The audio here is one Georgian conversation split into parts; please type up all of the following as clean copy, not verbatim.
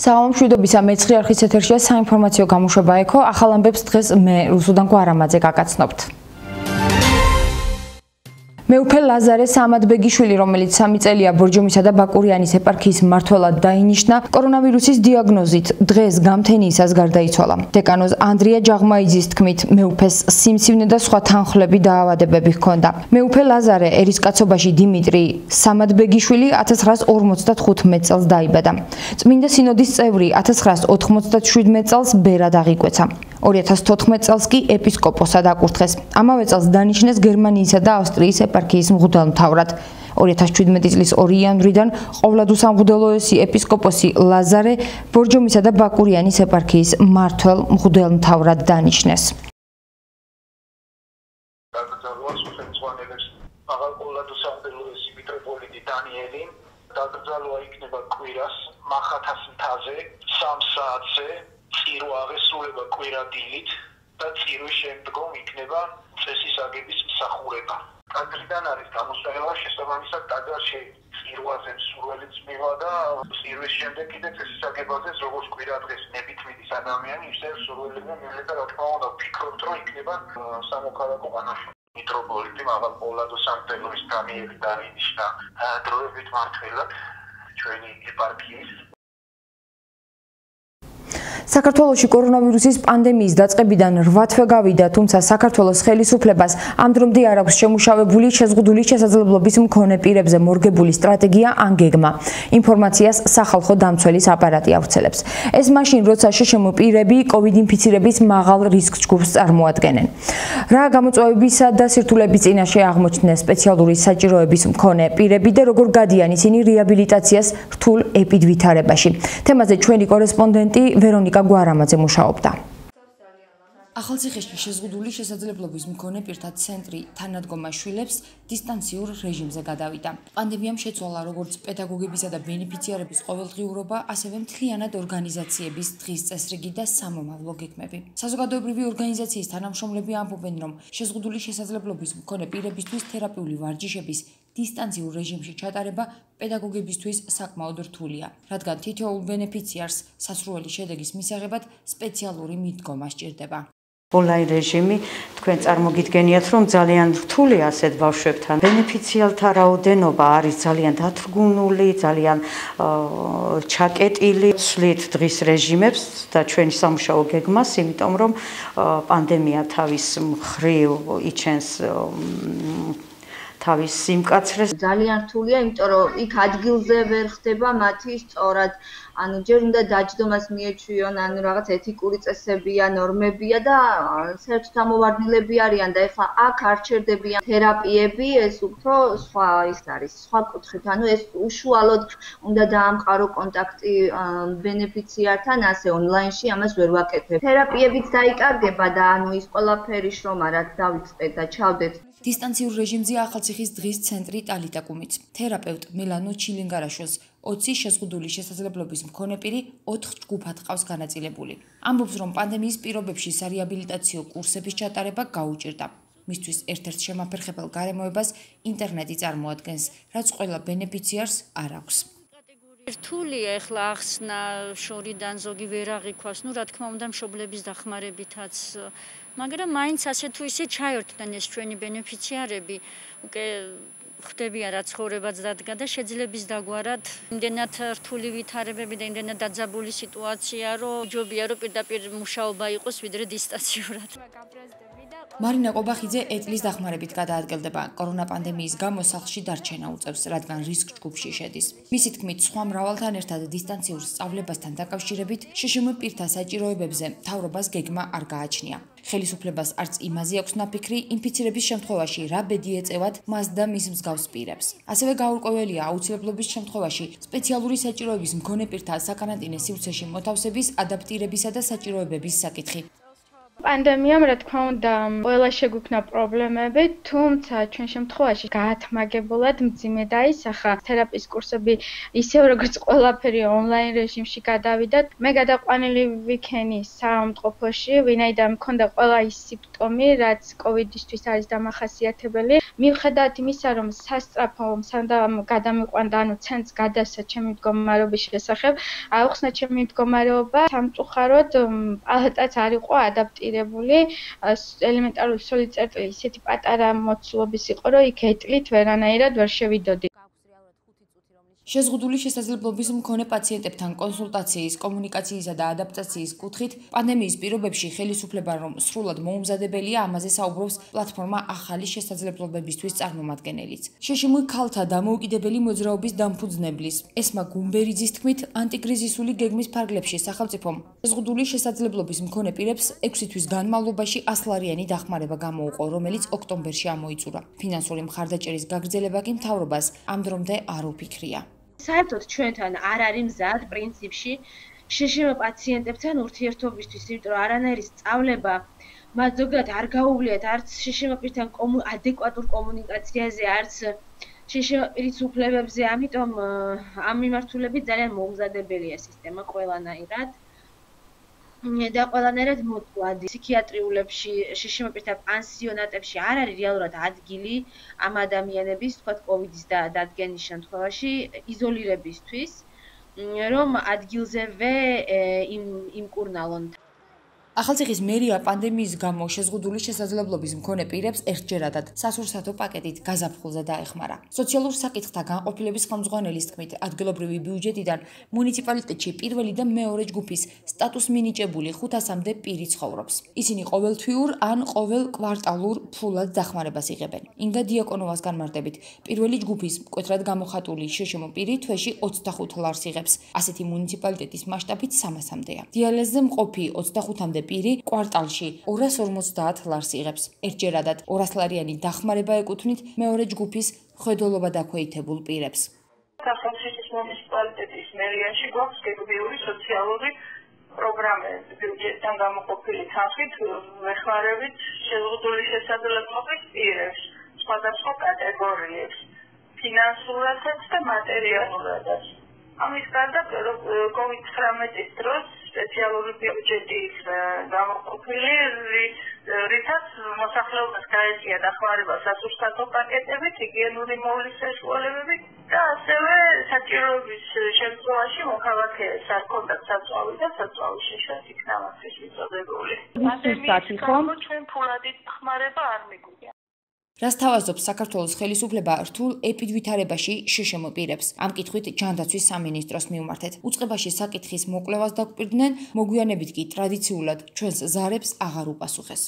საომშვიდობისა მეცხრე არხის ეთერშია საინფორმაციო გამოშვება ეკო. ახალ ამბებს დღეს მე რუსუდან გვარამაძე გაგაცნობთ. მეუფე ლაზარე სამადბეგიშვილი, რომელიც 3 წელია ბორჯომისა და ბაკურიანის ეპარქიის მმართველად დაინიშნა, კორონავირუსის დიაგნოზით დღეს გამთენიისას გარდაიცვალა. დეკანოზ ანდრია ჯაღმაიძის თქმით, მეუფეს სიმსივნე და სხვა თანხლები დაავადებები ჰქონდა. მეუფე ლაზარე ერისკაცობაში დიმიტრი სამადბეგიშვილი 1955 წელს დაიბადა. წმინდა სინოდის წევრი 1997 წელს ბერად აღიკვეცა. 2014 წელს კი ეპისკოპოსად აკურთხეს. ამავე წელს დანიშნეს გერმანიისა და ავსტრიის ეპარქიის მღვდელმთავრად. 2017 წლის 2 იანვრიდან ყოვლადუსამღვდელოესი ეპისკოპოსი ლაზარე ბორჯომისა და ბაკურიანის ეპარქიის მმართველ მღვდელმთავრად დანიშნეს. ყოვლადუსამღვდელოესი მიტროპოლიტი დანიელი დაკრძალვა იქნება კვირას მახათას მთაზე 3 საათზე. წირვა აღესრულება კვირადილით და წირვის შემდგომ იქნება წესის აგების მსახურება. ტაძრიდან არის გამოსვენება, შესაბამისად ტაძარში წირვაზე მსურველიც მივა და წირვის შემდეგ კიდე წესის აგებაზე როგორც კვირადღეს ნებით მიდის ადამიანი, ისე მსურველებმა მივა და რა თქმა უნდა ვფიქრობთ, რომ იქნება სამოქალაქო ყანაში. მიტროპოლიტი მაღალ ყოვლადუსამღვდელოეს დანიელი დაინიშნა დროებით მმართველად ჩვენი ეპარქიის. საქართველოში კორონავირუსის პანდემიის დაწყებიდან 8 თვე გავიდა, თუმცა საქართველოს ხელისუფლებას ამ დრომდე არ აქვს შემუშავებული შეზღუდული შესაძლებლობის მქონე პირებზე მორგებული სტრატეგია ან გეგმა. ინფორმაციას სახალხო დამცველის აპარატი ავრცელებს. ეს მაშინ, როცა შშმ პირები COVID ინფიცირების მაღალ რისკ ჯგუფს წარმოადგენენ. რა გამოწვევებისა და სირთულების წინაშე აღმოჩნდნენ სპეციალური საჭიროების მქონე პირები და როგორ გადიან ისინი რეაბილიტაციას რთულ ეპიდვითარებაში. თემაზე ჩვენი კორესპონდენტი ვერონიკა გვარამაძე მუშაობდა. ახალციხეში შეზღუდული შესაძლებლობის მქონე პირთა ცენტრი თანადგომა შვილებს დისტანციურ რეჟიმზე გადავიდა. პანდემიამ შეცვალა როგორც პედაგოგებისა და ბენეფიციარების ყოველდღიურობა, ასევე მთლიანად ორგანიზაციების დღის წესრიგი და სამომავლო გეგმები. საზოგადოებრივი ორგანიზაციის თანამშრომლები ამბობენ, რომ შეზღუდული შესაძლებლობის მქონე პირებისთვის თერაპიული ვარჯიშების დისტანციურ რეჟიმში ჩატარება პედაგოგებისთვის საკმაოდ რთულია, რადგან თითოეულ ბენეფიციარს სასურველი შედეგის მისაღებად სპეციალური მიდგომა სჭირდება. Online რეჟიმი თქვენ წარმოგიდგენიათ, რომ ძალიან რთულია ასეთ ბავშვებთან. ბენეფიციალთა რაოდენობა არის ძალიან დათრგუნული, ძალიან ჩაკეტილი. ვცვლით დღის რეჟიმებს და ჩვენი სამუშაო გეგმას, იმიტომ რომ პანდემია თავის მხრივ იჩენს თავის სიმკაცრეს. ძალიან რთულია, იმიტომ რომ იქ ადგილზე ვერ ხდება მათი სწორად, ანუ ჯერ უნდა დაჯდომას მიეჩვიონ, ანუ რაღაც ეთიკური წესებია, ნორმებია და საერთოდ ამოვარდნილები არიან და ეხლა აქ არ ჩერდებიან თერაპიები, ეს უფრო სხვა ის არის, სხვა კუთხით, ანუ ეს უშუალოდ უნდა დაამყარო კონტაქტი ბენეფიციართან, ასე ონლაინში ამას ვერ ვაკეთებ. თერაპიებიც დაიკარგება და ანუ ის ყველაფერი შრომა რაც დავიწყეთ და ჩავდეთ. დისტანციურ რეჟიმზე ახალციხის დღის ცენტრი ტალიტა კუმიც. თერაპევტ მილანო ჩილინგარაშოს 20 შეზღუდული შესაძლებლობის მქონე პირი 4 ჯგუფად ყავს განაწილებული. ამბობს, რომ პანდემიის პირობებში სარეაბილიტაციო კურსების ჩატარება გაუჭირდა. მისთვის ერთ-ერთ შემაფერხებელ გარემოებას ინტერნეტი წარმოადგენს, რაც ყველა ბენეფიციარს არ აქვს. რთულია ეხლა ახსნა შორიდან ზოგი ვერ აღიქვას, რა თქმა უნდა მშობლების დახმარებითაც, მაგრამ მაინც ასე თუ ისე ჩაერთვდნენ ეს ჩვენი ბენეფიციარები, უკვე ხდებიან რა ცხოვრებაც დადგა და შეძლებს დაგვარად იმდენად რთული ვითარებები და იმდენად დაძაბული სიტუაცია, რომ ჯობია რომ პირდაპირ მუშაობა იყოს ვიდრე დისტანციურად. მარინა ყობახიძე ეტლის დახმარებით გადაადგილდება. კორონა პანდემიის გამო სახლში დარჩენა უწევს, რადგან რისკ ჯგუფში შედის. მისი თქმით, სხვა მრავალთან ერთად დისტანციურ სწავლებასთან დაკავშირებით შშმ პირთა საჭიროებებზე მთავრობას გეგმა არ გააჩნია. ხელისუფლებას არც იმაზე აქვს ნაფიქრი, ინფიცირების შემთხვევაში რა ბედი ეწევათ მას და მის მსგავს პირებს. ასევე გაურკვეველია აუცილებლობის შემთხვევაში სპეციალური საჭიროების მქონე პირთა საკარანტინე სივრცეში მოთავსების, ადაპტირებისა და საჭიროებების საკითხი. პანდემიამ რა თქმა უნდა ყველა შეგვიქმნა პრობლემები, თუმცა ჩვენ შემთხვევაში გაათმაგებულად მძიმე დაისახა. თერაპიის კურსები ისევ როგორც ყველაფერი ონლაინ რეჟიმში გადავიდათ. მე გადაყვანილი ვიქენი საავადმყოფოში, ვინაიდან მქონდა ყველა ის სიმპტომი, რაც კოვიდისთვის არის დამახასიათებელი. მიუხედავად იმისა, რომ სასწრაფო გადამიყვანდა, ცენტრს გადასცა ჩემი მდგომარეობის შესახებ, აუხსნა ჩემი მდგომარეობა, სამწუხაროდ პალატაც არ იყო ადაპტირებული, ელემენტარული სული წერტილი ისეთი პატარა მოცულობის იყო, რომ იქ ეტლით ვერანაირად ვერ შევიდოდი. შეზღუდული შესაძლებლობის მქონე პაციენტებთან კონსულტაციის, კომუნიკაციისა და ადაპტაციის კუთხით პანდემიის პირობებში ხელისუფლებამ რომ სრულად მოუმზადებელია, ამაზე საუბრობს პლატფორმა ახალი შესაძლებლობებისთვის წარმომადგენელიც. შეშიმული ქალთა დამოუკიდებელი მოძრაობის დამფუძნებლის ესმა გუმბერიძის თქმით, ანტიკრიზისული გეგმის ფარგლებში სახელმწიფომ შეზღუდული შესაძლებლობის მქონე პირებს 6 თვის განმავლობაში 100 ლარიანი დახმარება გამოუყო, რომელიც ოქტომბერში ამოიწურა. ფინანსური მხარდაჭერის გაგრძელება კი მთავრობას ამ დრომდე არ უფიქრია. საერთოდ ჩვენთან არ არის მზად პრინციპში შშმ პაციენტებთან ურთიერთობისთვის, იმიტომ რომ არანაირი სწავლება მათ ზოგადად არ გაუვლიათ არც შშმ პირთან ადეკვატურ კომუნიკაციაზე, არც შშმ პირის უფლებებზე, ამიტომ ამ მიმართულებით ძალიან მოუმზადებელია სისტემა ყველანაირად. და ყველანაირად მოწვადი. ფსიქიატრიულებში, შშმ პირთა პანსიონატებში არ არის რეალურად ადგილი ამ ადამიანების, თქვათ, კოვიდის დადგენის შემთხვევაში იზოლირებისთვის, რომ ადგილზევე იმკურნალონ. ახალციხის მერია პანდემიის გამო შეზღუდული შესაძლებლობის მქონე პირებს ერთჯერადად სასურსათო პაკეტით გაზაფხულზე დაეხმარა. სოციალურ საკითხთა განყოფილების ხელმძღვანელის თქმით, ადგილობრივი ბიუჯეტიდან მუნიციპალიტეტში პირველი და მეორე ჯგუფის სტატუს მინიჭებული 500-მდე პირი ცხოვრობს. ისინი ყოველთვიურ ან ყოველ კვარტალურ ფულად დახმარებას იღებენ. ინგა დიაკონოვას განმარტებით, პირველი ჯგუფის მკვეთრად გამოხატული შშმ პირი თვეში 25 ლარს იღებს. ასეთი მუნიციპალიტეტის მასშტაბით 300-მდეა. დიალეზზე მყოფი 25-მდე პირი კვარტალში 250 ლარს იღებს. ერთჯერადად 200 ლარიანი დახმარება ეკუთვნით მეორე ჯგუფის მხედველობა დაქვეითებულ პირებს. ახალციხის მუნიციპალიტეტის მერიაში გვაქვს გეგმიური სოციალური პროგრამები, ბიუჯეტიდან გამოყოფილი თანხით ვეხმარებით შეზღუდული შესაძლებლობის პირებს, სხვადასხვა კატეგორიებს, ფინანსურადაც და მატერიალურადაც. ამის გარდა COVID-19 დროს სპეციალური ბიუჯეტის გამოყოფილი, რითაც მოსახლეობას გაეწია დახმარება სასურსათო პაკეტებით, ჰიგიენური მოვლის საშუალებებით და ასევე საჭიროების შემთხვევაში მოქალაქეებს არ ჰქონდათ საწვავი და საწვავის შეშვა იქნა მათთვის მიწოდებული. პანდემიის გამო ჩვენ ფულადი დახმარება არ მიგვია. რას თავაზობს საქართველოს ხელისუფლება რთულ ეპიდვითარებაში შშმ პირებს? ამ კითხვით ჯანდაცვის სამინისტროს მივმართეთ. უწყებაში საკითხის მოკვლევას დაგვპირდნენ, მოგვიანებით კი ტრადიციულად ჩვენს ზარებს აღარ უპასუხეს.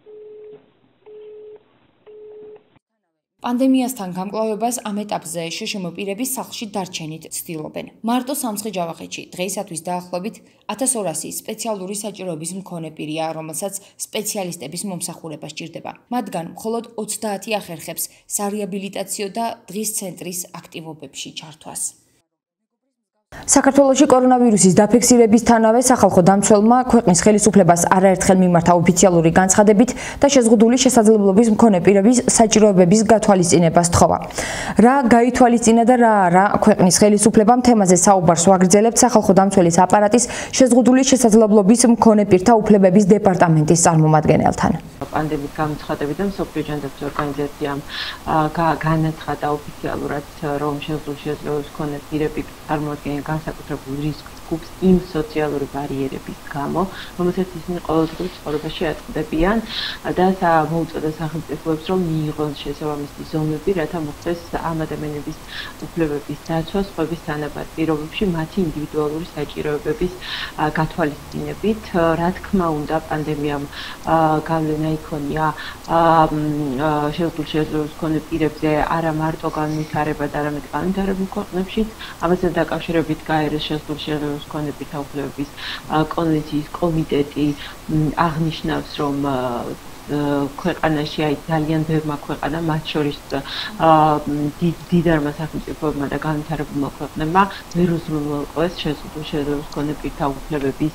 პანდემიასთან გამკლავებას ამ ეტაპზე შშმ პირების სახლში დარჩენით ცდილობენ. მარტო სამცხე-ჯავახეთში დღეისათვის დაახლოებით 1200 სპეციალური საჭიროების მქონე პირია, რომელსაც სპეციალისტების მომსახურება სჭირდება. მათგან მხოლოდ 30 ახერხებს სარეაბილიტაციო და დღის ცენტრის აქტივობებში ჩართვას. საქართველოში კორონავირუსის დაფიქსირებისთანავე სახალხო დამცველმა ქვეყნის ხელისუფლებას არაერთხელ მიმართა ოფიციალური განცხადებით და შეზღუდული შესაძლებლობის მქონე პირების საჭიროებების გათვალისწინებას თხოვა. რა გაითვალისწინა და რა არა ქვეყნის ხელისუფლებამ თემაზე საუბარს ვაგრძელებთ სახალხო დამცველის აპარატის შეზღუდული შესაძლებლობის მქონე პირთა უფლებების დეპარტამენტის წარმომადგენელთან. პანდემიის გამოცხადებით და მსოფლიო ჯანდაცვის ორგანიზაციამ განაცხადა ოფიციალურად, რომ შეზღუდული შესაძლებლობის მქონე პირები წარმოადგენენ განსაკუთრებულ რისკს ჯგუფს იმ სოციალური ბარიერების გამო, რომელსაც ისინი ყოველდღიურ ცხოვრებაში ატყდებიან და მოუწოდა სახელმწიფოებს, რომ მიიღონ შესაბამისი ზომები, რათა მოხდეს ამ ადამიანების უფლებების დაცვა სხვების თანაბარ პირობებში მათი ინდივიდუალური საჭიროებების გათვალისწინებით. რა თქმა უნდა, პანდემიამ გავლენა იქონია შეზღუდული შესაძლებლობის მქონე პირებზე არა მარტო განვითარებად, არამედ განვითარებულ ქვეყნებშიც, ამასთან დაკავშირებით გაეროს შეზღუდული შესაძლებლობის მქონე პირთა უფლებების კონვენციის კომიტეტი აღნიშნავს, რომ ქვეყანაში ძალიან ბევრმა ქვეყანამ, მათ შორის დიდარმა სახელმწიფოებმა და განვითარებულმა ქვეყნებმა ვერ უზრუნველყვეს შეზღუდული შესაძლებლობის მქონე პირთა უფლებების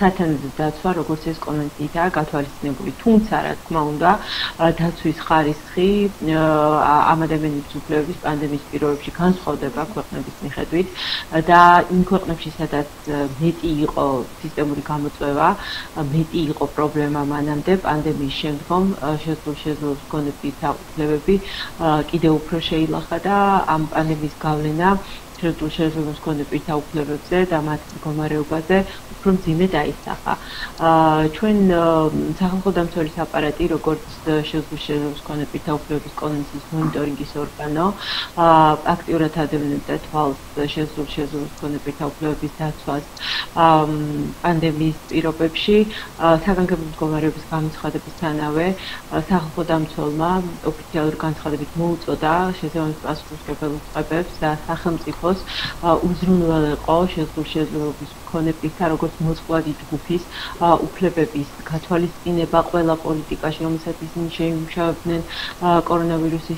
სათანადო დაცვა, როგორც ეს კონვენციითაა გათვალისწინებული. თუმცა, რა თქმა უნდა, დაცვის ხარისხი ამ ადამიანების უფლებების პანდემიის პირობებში განსხვავდება ქვეყნების მიხედვით და იმ ქვეყნებში, სადაც მეტი იყო სისტემური გამოწვევა, მეტი იყო პრობლემა მანამდე პანდემიის შემდგომ შესაძლებლობის მქონე პირთა უფლებები კიდევ უფრო შეილახა და ამ პანდემიის გავლენა შესაძლებლობის მქონე პირთა უფლებებზე და მათ მდგომარეობაზე უფრო მძიმე დაისახა. ჩვენ სახალხო დამცველის აპარატი, როგორც შესაძლებლობის მქონე პირთა უფლებების კონვენციის მონიტორინგის ორგანო, აქტიურად ადევნებდა თვალს შესაძლებლობის მქონე პირთა უფლებების დაცვას პანდემიის პირობებში. საგანგებო მდგომარეობის გამოცხადებისთანავე სახალხო დამცველმა ოფიციალური განცხადებით მოუწოდა შესაბამის პასუხისმგებელ უწყებებს და სახელმწიფოს უზრუნველყო შესაძლებლობის მქონე პირთა როგორც მოწყვლადი ჯგუფის უფლებების გათვალისწინება ყველა პოლიტიკაში, რომელსაც ისინი შეიმუშავებდნენ კორონავირუსის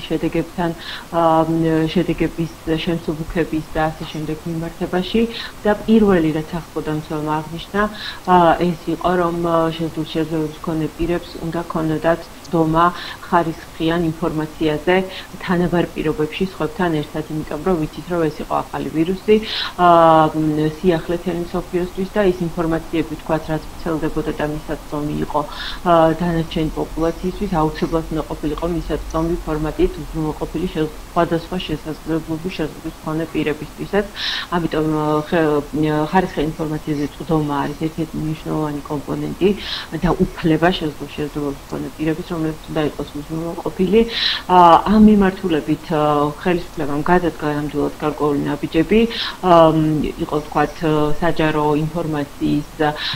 შედეგების შემსუბუქების და ასე შემდეგ მიმართებაში და პირველი რაც სახალხო დამცველმა აღნიშნა ეს იყო რომ შესაძლებლობის მქონე პირებს უნდა ქონოდათ დომა ხარისხიან ინფორმაციაზე თანაბარ პირობებში სხვებთან ერთად, იმიტომ რომ ვიცით რომ ეს იყო ახალი ვირუსი სიახლეთელი მსოფლიოსთვის და ის ინფორმაციები თქვათ რაც ვრცელდებოდა და მისაწვდომი იყო დანარჩენი პოპულაციისთვის აუცილებლად უნდა ყოფილიყო მისაწვდომი ფორმატით უზრუნველყოფილი სხვადასხვა შესაძლებლობის მქონე პირებისთვისაც. ამიტომ ხარისხიან ინფორმაციაზე წვდომა არის ერთ-ერთი მნიშვნელოვანი კომპონენტი და უფლება შესაძლებლობის მქონე პირების რომელიც უნდა იყოს უზრუნველყოფილი. ამ მიმართულებით ხელისუფლებამ გადადგა ნამდვილად გარკვეული ნაბიჯები, იყო თქვათ საჯარო ინფორმაციის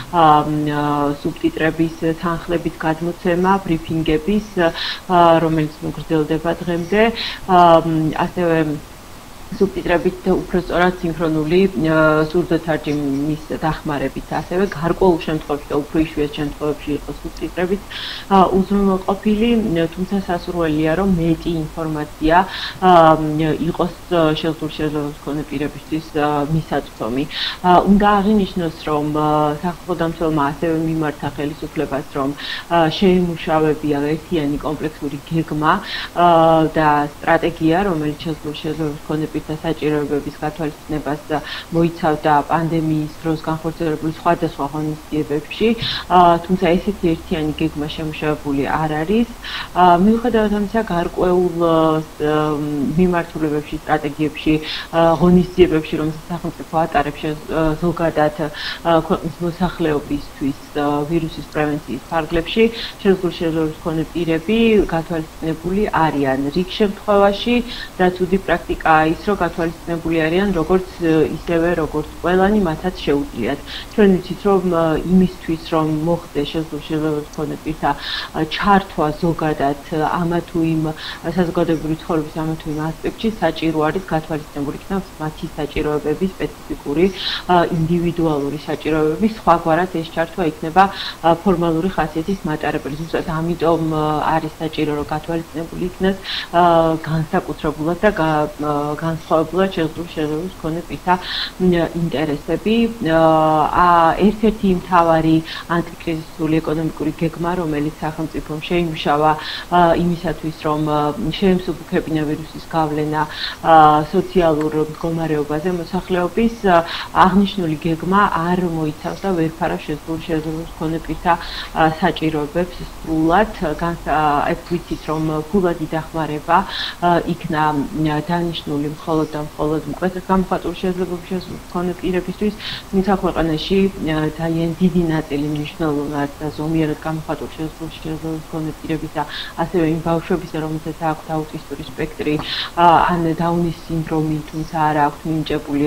სუბტიტრების თანხლებით გადმოცემა, ბრიფინგების, რომელიც გრძელდება დღემდე, ასევე სუბტიტრებით უფრო სწორად სინქრონული სურდოთარჯიმის დახმარებით, ასევე გარკვეულ შემთხვევაში და უფრო იშვიათ შემთხვევებში იყო სუბტიტრებით უზრუნველყოფილი, თუმცა სასურველია რომ მეტი ინფორმაცია იყოს შესაძლებლობის მქონე პირებისთვის მისაწვდომი. უნდა აღინიშნოს რომ სახალხო დამცველმა ასევე მიმართა ხელისუფლებას რომ შეიმუშავებია ერთიანი კომპლექსური გეგმა და სტრატეგია, რომელიც შესაძლებლობის მქონე და საჭიროებების გათვალისწინებას მოიცავდა პანდემიის დროს განხორციელებული სხვადასხვა ღონისძიებებში, თუმცა ესეთი ერთიანი გეგმა შემუშავებული არ არის. მიუხედავად ამისა, გარკვეულ მიმართულებებში, სტრატეგიებში, ღონისძიებებში, რომელსაც სახელმწიფო ატარებს ზოგადად ქვეყნის მოსახლეობისთვის ვირუსის პრევენციის ფარგლებში, შესაძლებლობის მქონე პირები გათვალისწინებული არიან. რიგ შემთხვევაში, რაც უდი პრაქტიკაა ის რომ გათვალისწინებული არიან როგორც ისევე როგორც ყველანი მათაც შეუძლიათ. ჩვენ ვიცით რომ იმისთვის რომ მოხდეს შესაძლებლობის მქონე პირთა ჩართვა ზოგადად ამა თუ იმ საზოგადოებრივი ცხოვრების ამა თუ იმ ასპექტში საჭირო არის გათვალისწინებული იქნება მათი საჭიროებების სპეციფიკური ინდივიდუალური საჭიროებები, სხვაგვარად ეს ჩართვა იქნება ფორმალური ხასიათის მატარებელი. ზუსტად ამიტომ არის საჭირო რომ გათვალისწინებული იქნას განსაკუთრებულად და განსხვავებულად შესაძლებლობის მქონე პირთა ინტერესები. ერთ-ერთი მთავარი ანტიკრიზისული ეკონომიკური გეგმა, რომელიც სახელმწიფომ შეიმუშავა იმისათვის, რომ შეემსუბუქებინა ვირუსის გავლენა სოციალურ მდგომარეობაზე მოსახლეობის, აღნიშნული გეგმა არ მოიცავს და ვერ ფარავს შესაძლებლობის მქონე პირთა საჭიროებებს სრულად. ეს ვიცით, რომ ფულადი დახმარება იქნა დანიშნული მხოლოდ და მხოლოდ მკვეთრად გამოხატული შესაძლებლობის მქონე პირებისთვის, თუმცა ქვეყანაში ძალიან დიდი ნაწილი მნიშვნელოვნად და ზომიერად გამოხატული შესაძლებლობის მქონე პირების და ასევე იმ ბავშვებისა, რომელთაც აქვთ აუტისტური სპექტრი ან დაუნის სინდრომი, თუმცა არ აქვთ მინიჭებული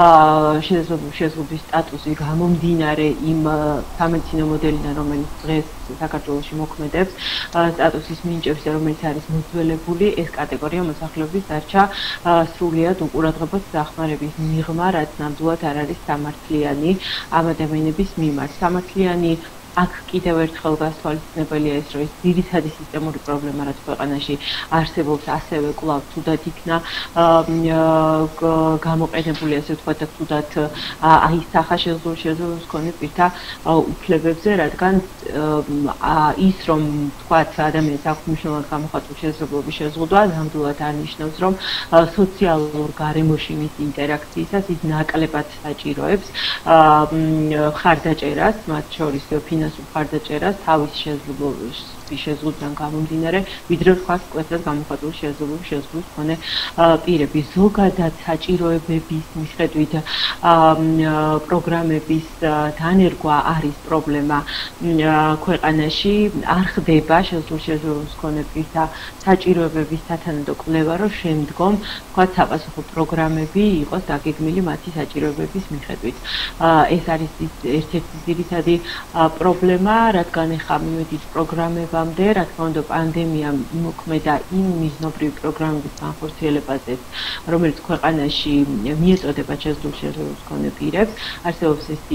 შესაძლებლობის სტატუსი გამომდინარე იმ სამედიცინო მოდელიდან, რომელიც დღეს საქართველოში მოქმედებს, სტატუსის მინიჭების, რომელიც არის მოძველებული, ეს კატეგორია მოსახლეობის დარჩა სრულიად უყურადღებოთ დახმარების მიღმა, რაც ნამდვილად არ არის სამართლიანი ამ ადამიანების მიმართ. სამართლიანი აქ კიდევ ერთხელ გასთვალისწინებელია ის, რომ ეს ძირითადი სისტემური პრობლემა, რაც ქვეყანაში არსებობს, ასევე კვლავ თუდად იქნა გამოყენებული, ასე ვთქვათ, და თუდად აისახა შესაძლებლობის მქონე პირთა უფლებებზე, რადგან ის, რომ ვთქვათ, ადამიანს აქვს მნიშვნელოვნად გამოხატული შესაძლებლობის შეზღუდვა, ნამდვილად არ ნიშნავს, რომ სოციალურ გარემოში მისი ინტერაქციისას ის ნაკლებად საჭიროებს ხარდაჭერას, მათ შორის ფინანსურ ხარდაჭერას, თავის შეზღუდვიდან გამომდინარე, ვიდრე ვთქვათ, მკვეთრად გამოხატული შესაძლებლობის მქონე პირები. ზოგადად საჭიროებების მიხედვით პროგრამების დანერგვა არის პრობლემა ქვეყანაში, არ ხდება შესაძლებლობის მქონე პირთა საჭიროებების სათანადო კვლევა, რომ შემდგომ ვთქვათ, საპასუხო პროგრამები იყოს დაგეგმილი მათი საჭიროებების მიხედვით. ეს არის ერთ-ერთი ძირითადი პრობლემა, რადგან ეხლა მივედით პროგრამებამდე, რა თქმა უნდა, პანდემიამ იმოქმედა იმ მიზნობრივი პროგრამების განხორციელებაზე, რომელიც ქვეყანაში მიეწოდება შესაძლებლობის მქონე პირებს. არსებობს ესეთი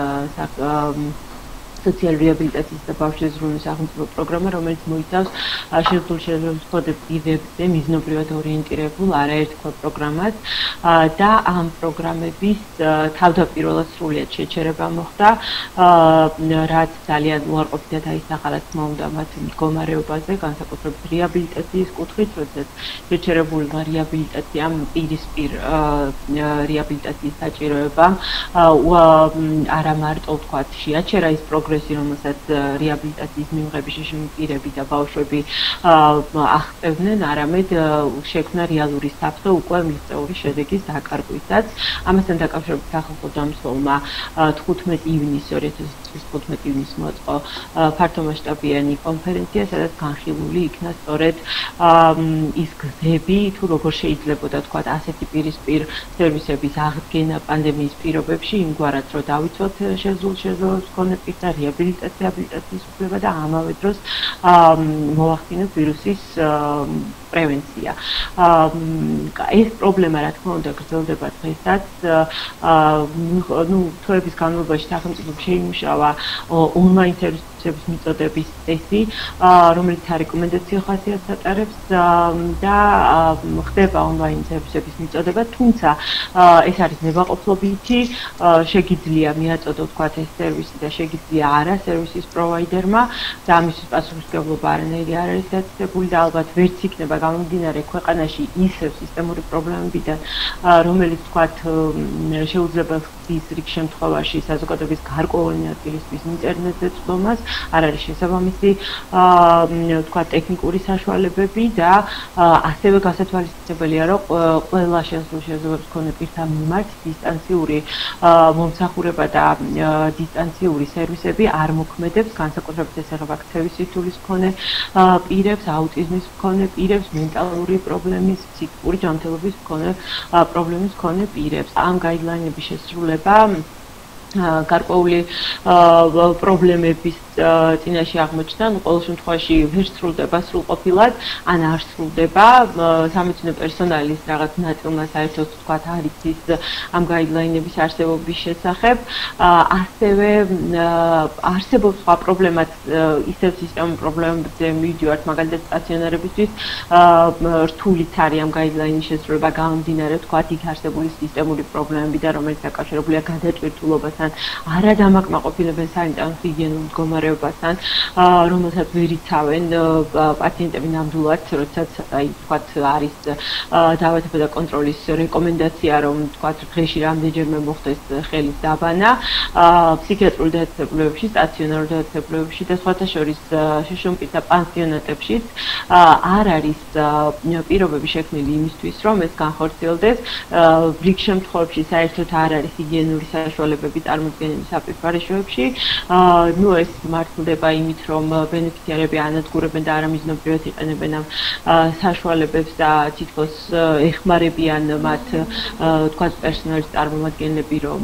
სოციალური რეაბილიტაციის და ბავშვების ზრუნვის სახელმწიფო პროგრამა, რომელიც მოიცავს შესაძლებლობის მქონე პირებზე მიზნობრივად ორიენტირებულ არაერთგვარ პროგრამას და ამ პროგრამების თავდაპირველად სრულიად შეჩერება მოხდა, რაც ძალიან უარყოფითად აისახა, რა თქმა უნდა, მათ მდგომარეობაზე, განსაკუთრებით რეაბილიტაციის კუთხით, როდესაც შეჩერებულმა რეაბილიტაციამ პირისპირ რეაბილიტაციის საჭიროებამ არა მარტო ვთქვათ, შეაჩერა ის პროგრესი, რომელსაც რეაბილიტაციის მიღების პირები და ბავშვები აღწევდნენ, არამედ შექმნა რეალური საფრთხე უკვე მიღწეული შედეგის დაკარგვისას. ამასთან დაკავშირებით სახალხო დამცველმა 15 ივნისს 2015 ივნისს მოაწყო ფართომასშტაბიანი კონფერენცია, სადაც განხილული იქნა სწორედ ის გზები, თუ როგორ შეიძლებოდა თქვათ ასეთი პირისპირ სერვისების აღდგენა პანდემიის პირობებში, იმგვარად, რომ დავიცვათ შესაძლებლობის მქონე პირთა რეაბილიტაციის უფლება და ამავე დროს მოახდინოთ ვირუსის პრევენცია. ეს პრობლემა, რა თქმა უნდა, გრძელდება დღესაც. თვეების განმავლობაში სახელმწიფომ შეიმუშავა ონლაინ სერვისების მიწოდების წესი, რომელიც არეკომენდაციო ხასიათს ატარებს და ხდება ონლაინ სერვისების მიწოდება, თუმცა ეს არის ნებაყოფლობითი, შეგიძლია მიაწოდო თქვათ ეს სერვისი და შეგიძლია არა სერვისის პროვაიდერმა და ამისთვის პასუხისმგებლობა არანაირი არ არის დაწესებული და ალბათ ვერც იქნება გამომდინარე ქვეყანაში ისევ სისტემური პრობლემებიდან, რომელიც თქვათ შეუძლება ხდის რიგ შემთხვევაში საზოგადოების გარკვეული ნაწილისთვის ინტერნეტზე წვდომას, არ არის შესაბამისი თქვათ ტექნიკური საშუალებები და ასევე გასათვალისწინებელია, რომ ყველა შესაძლებლობის მქონე პირთა მიმართ დისტანციური მომსახურება და დისტანციური სერვისები არ მოქმედებს, განსაკუთრებით ეს ეხება ქცევის სირთულის მქონე პირებს, აუტიზმის მქონე პირებს, მენტალური პრობლემის, ფსიქიკური ჯანმრთელობის მქონე პრობლემის მქონე პირებს. ამ გაიდლაინების შესრულება გარკვეული პრობლემების წინაშე აღმოჩნდა, ყოველ შემთხვევაში ვერ სრულდება სრულყოფილად, ან არ სრულდება. სამედიცინო პერსონალის რაღაც ნაწილმა საერთოდ თქვათ არ იცის ამ გაიდლაინების არსებობის შესახებ. ასევე არსებობს სხვა პრობლემაც, ისევ სისტემურ პრობლემებზე მივიდივართ, მაგალითად სტაციონარებისთვის რთულიც არის ამ გაიდლაინის შესრულება, გამომდინარე თქვათ იქ არსებული სისტემური პრობლემებიდან, რომელიც დაკავშირებულია გადაჭირთულობასთან, არადამაკმაყოფილებელ სანიტარულ ჰიგიენურ მდგომარეობასთან, რომელსაც ვერ იცავენ პაციენტები ნამდვილად, როდესაც თქვათ არის დაავადება და კონტროლის რეკომენდაცია, რომ თქვათ დღეში რამდენჯერმე მოხდეს ხელის დაბანა, ფსიქიატრულ დაწესებულებებში, სტაციონარულ დაწესებულებებში და სხვათა შორის შიშუმპირთა პანსიონატებშიც არ არის პირობები შექმნილი იმისთვის, რომ ეს განხორციელდეს. რიგ შემთხვევებში საერთოდ არ არის ჰიგიენური საშუალებები წარმოქმნილი საპირფარეშოებში. ეს მართლდება იმით, რომ ბენეფიციარები ანადგურებენ და არამიზნობრივად იყენებენ ამ საშუალებებს და თითქოს ეხმარებიან მათ თქვათ პერსონალის წარმომადგენლები, რომ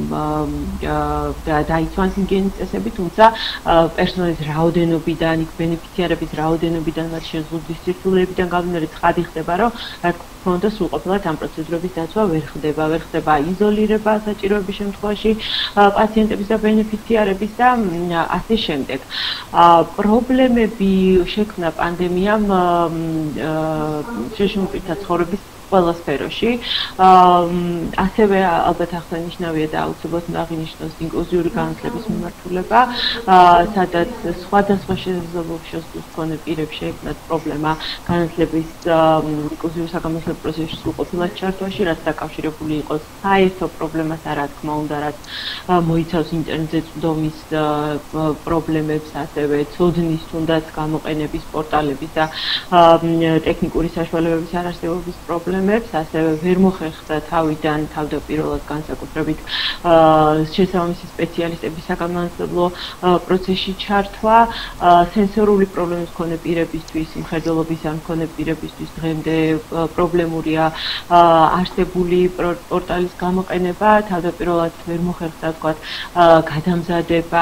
დაიცვან ჰიგიენის წესები, თუმცა პერსონალის რაოდენობიდან, იქ ბენეფიციარების რაოდენობიდან, მათ შეზღუდვის სირთულეებიდან გამომდინარე ცხადი ხდება, რომ უნდა სრულყოფილად ამ პროცედურების დაცვა ვერ ხდება იზოლირება საჭიროების შემთხვევაში პაციენტების და ბენეფიციარების და ასე შემდეგ. პრობლემები შექმნა პანდემიამ შეშმოპირთა ცხოვრების ყველა სფეროში. ასევე ალბათ აღსანიშნავია და აუცილებლად აღინიშნოს ინკლუზიური განათლების მიმართულება, სადაც სხვადასხვა შესაძლებლობის მქონე პირებს შეექმნათ პრობლემა განათლების ინკლუზიური საგამოძიებო პროცესში სრულყოფილად ჩართვაში, რაც დაკავშირებული იყოს საერთო პრობლემას, რა თქმა უნდა, რაც მოიცავს ინტერნეტზე წვდომის პრობლემებს, ასევე ცოდნის თუნდაც გამოყენების პორტალების და ტექნიკური საშუალებების არარსებობის პრობლემებს. ასევე ვერ მოხერხდა თავიდან თავდაპირველად განსაკუთრებით შესაბამისი სპეციალისტების საგამომცემლო პროცესში ჩართვა, სენსორული პრობლემის მქონე პირებისთვის, მხედველობის ან მქონე პირებისთვის დღემდე პრობლემურია არსებული პორტალის გამოყენება, თავდაპირველად ვერ მოხერხდა თქვათ გადამზადება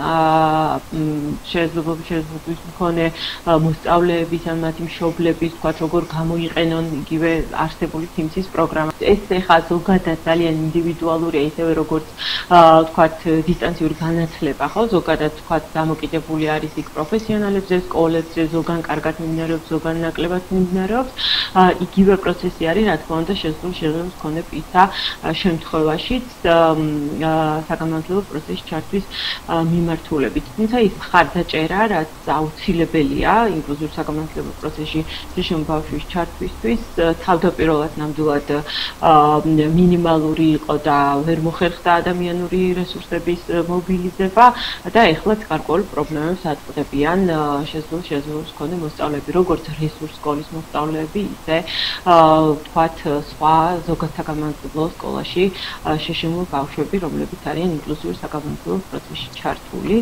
შესაძლებლობის მქონე მოსწავლეების ან მათი მშობლების თქვათ როგორ გამოიყენონ იგივე არსებული TIMSS პროგრამა. ეს ეხლა ზოგადად ძალიან ინდივიდუალურია, ისევე როგორც თქვათ დისტანციური განათლება, ხო? ზოგადად თქვათ დამოკიდებული არის იქ პროფესიონალებზე, სკოლებზე, ზოგან კარგად მიმდინარეობს, ზოგან ნაკლებად მიმდინარეობს. იგივე პროცესი არის, რა თქმა უნდა, შესაძლებლობის მქონე პირთა შემთხვევაშიც საგამომცემლო პროცესში ჩართვის მიმართულებით. თუმცა ის მხარდაჭერა, რაც აუცილებელია ინკლუზიურ საგამომცემლო პროცესში შეშმო ბავშვის ჩართვისთვის, თავდაპირველად ნამდვილად მინიმალური იყო და ვერ მოხერხდა ადამიანური რესურსების მობილიზება და ეხლაც გარკვეულ პრობლემებს აწყვეტებიან შესაძლებლობის მქონე მოსწავლეები, როგორც რესურს სკოლის მოსწავლეები, ისე თქვათ სხვა ზოგად საგამომცემლო სკოლაში შეშმო ბავშვები, რომლებიც არიან ინკლუზიური საგამომცემლო პროცესში ჩართული.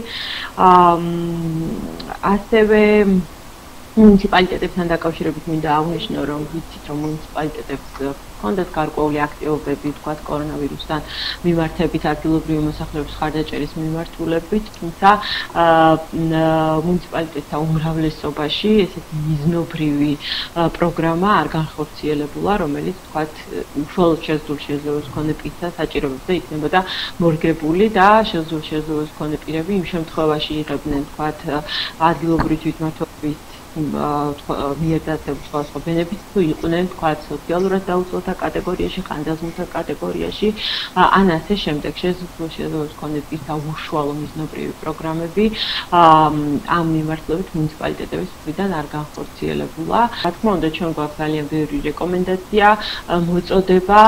ასევე მუნიციპალიტეტებთან დაკავშირებით მინდა აღნიშნო, რომ ვიცით, რომ მუნიციპალიტეტებს ჰქონდათ გარკვეული აქტივობები, თქვათ კორონავირუსთან მიმართებით, ადგილობრივი მოსახლეობის მხარდაჭერის მიმართულებით, თუმცა მუნიციპალიტეტთა უმრავლესობაში ესეთი მიზნობრივი პროგრამა არ განხორციელებულა, რომელიც თქვათ უშუალოდ შესაძლებლობის მქონე პირთა საჭიროებზე იქნებოდა მორგებული და შესაძლებლობის მქონე პირები იმ შემთხვევაში იღებდნენ თქვათ ადგილობრივი თვითმმართველობის მიერ დაცემულ სხვადასხვა ბენეფიტს თუ იყვნენ თქვათ სოციალურად დაუცველთა კატეგორიაში, ხანგრძლივთა კატეგორიაში, ან ასე შემდეგ შესაძლებლობის მქონე პირთა უშუალო მიზნობრივი პროგრამები ამ მიმართულებით მუნიციპალიტეტების მხრიდან არ განხორციელებულა. რა თქმა უნდა, ჩვენ გვაქვს ძალიან ბევრი რეკომენდაცია, მოწოდება,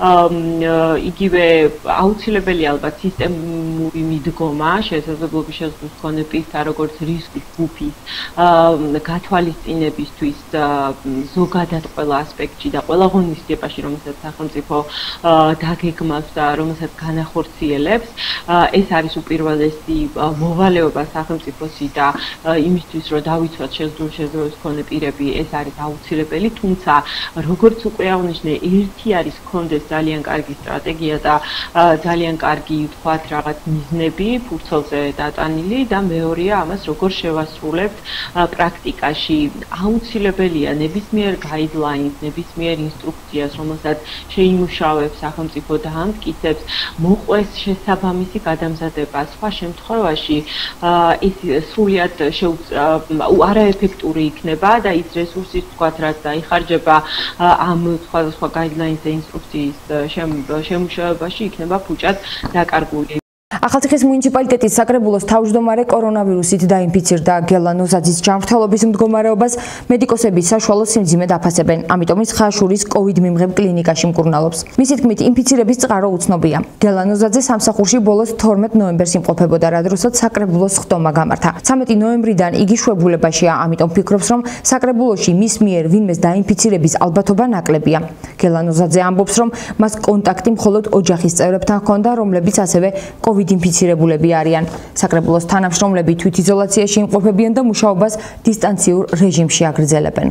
იგივე აუცილებელი ალბათ სისტემური მიდგომა შესაძლებლობის მქონე პირთა როგორც რისკის ჯგუფის გათვალისწინებისთვის ზოგადად ყველა ასპექტში და ყველა ღონისძიებაში, რომელსაც სახელმწიფო დაგეგმავს და რომელსაც განახორციელებს, ეს არის უპირველესი მოვალეობა სახელმწიფოსი და იმისთვის, რომ დავიცვათ შესაძლებლობის მქონე პირები, ეს არის აუცილებელი, თუმცა როგორც უკვე აღნიშნე, ერთი არის გქონდეს ძალიან კარგი სტრატეგია და ძალიან კარგი თქვათ რაღაც მიზნები ფურცელზე დატანილი და მეორეა ამას როგორ შევასრულებთ პრაქტიკაში. აუცილებელია ნებისმიერ guidelines, ნებისმიერ ინსტრუქციას, რომელსაც შეიმუშავებს სახელმწიფო და ამტკიცებს, მოყვეს შესაბამისი გადამზადება. სხვა შემთხვევაში ის სრულიად არაეფექტური იქნება და ის რესურსი თქვათ, რაც დაიხარჯება ამ სხვადასხვა guidelines და ინსტრუქციის შემუშავებაში იქნება ფუჭად დაკარგული. ახალციხის მუნიციპალიტეტის საკრებულოს თავმჯდომარე კორონავირუსით დაინფიცირდა გელა ნოზაძის ჯანმრთელობის მდგომარეობას მედიკოსები საშუალო სიმძიმედ აფასებენ, ამიტომ ის ხაშურის COVID მიმღებ კლინიკაში მკურნალობს. მისი თქმით, ინფიცირების წყარო უცნობია. გელა ნოზაძე სამსახურში ბოლოს 12 ნოემბერს იმყოფებოდა, რა დროსაც საკრებულოს ხდომა გამართა. 13 ნოემბრიდან იგი შვებულებაშია, ამიტომ ფიქრობს, რომ საკრებულოში მის მიერ ვინმეს დაინფიცირების ალბათობა ნაკლებია. გელა ნოზაძე ამბობს, რომ მას კონტაქტი მხოლოდ ოჯახის წევრებთან ჰქონდა, რომლებიც ასევე COVID ინფიცირებულები არიან. საკრებულოს თანამშრომლები თვითიზოლაციაში იმყოფებიან და მუშაობას დისტანციურ რეჟიმში აგრძელებენ.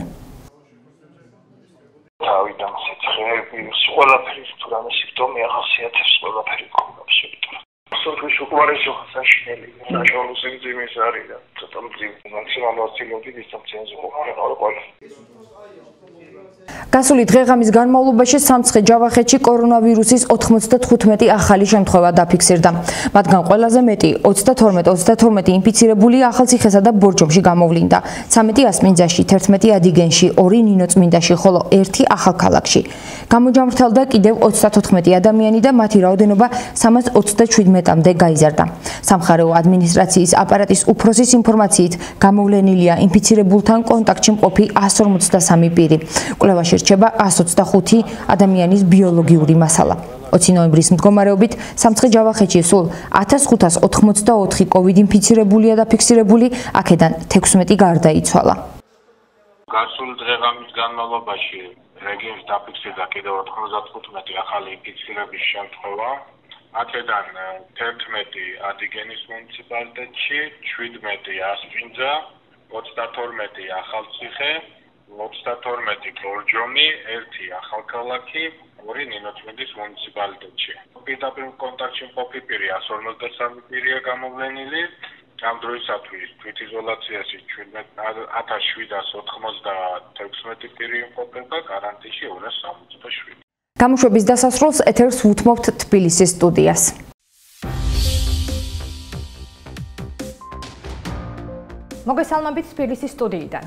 თავიდან სიცხეები, ყველაფერი თუ რამე სიმპტომი ახასიათებს, ყველაფერი გქონდა აბსოლუტურად. სოციალურ უკმარისო საშინელი, საშუალო სიმძიმის არის და ცოტა მძიმე, მაქსიმალურად ცილობი დისტანციაზე ყოფნა ყველა. გასული დღე-ღამის განმავლობაში სამცხე ჯავახეთში კორონავირუსის 95 ახალი შემთხვევა დაფიქსირდა. მათგან ყველაზე მეტი 32 ინფიცირებული ახალციხესა და ბორჯომში გამოვლინდა. 13 ასმინძაში, 11 ადიგენში, 2 ნინოწმინდაში, ხოლო 1 ახალქალაქში. გამოჯამრთელდა კიდევ 34 ადამიანი და მათი რაოდენობა 327-მდე გაიზარდა. სამხარეო ადმინისტრაციის აპარატის უფროსის ინფორმაციით გამოვლენილია ინფიცირებულთან კონტაქტში მყოფი 153 პირი. კვლევაში რჩება 125 ადამიანის ბიოლოგიური მასალა. 20 ნოემბრის მდგომარეობით სამცხე ჯავახეთში სულ 1584 COVID ინფიცირებულია დაფიქსირებული, აქედან 16 გარდაიცვალა. გასულ დღე-ღამის განმავლობაში რეგიონში დაფიქსირდა კიდევ 95 ახალი ინფიცირების შემთხვევა. აქედან 11 ადიგენის მუნიციპალიტეტში, 17 ასპინძა, 32 ახალციხე, 32 ბორჯომი, 1 ახალქალაქი, 2 ნინოწმინდის მუნიციპალიტეტში. პირდაპირ კონტაქტში მყოფი პირი 153 პირია გამოვლენილი. ამ დროისათვის თვითიზოლაციაში 1796 პირი იმყოფება, კარანტინში 267. გამოშვების დასასრულს ეთერს უთმობთ თბილისის სტუდიას. მოგესალმებით თბილისის სტუდიიდან.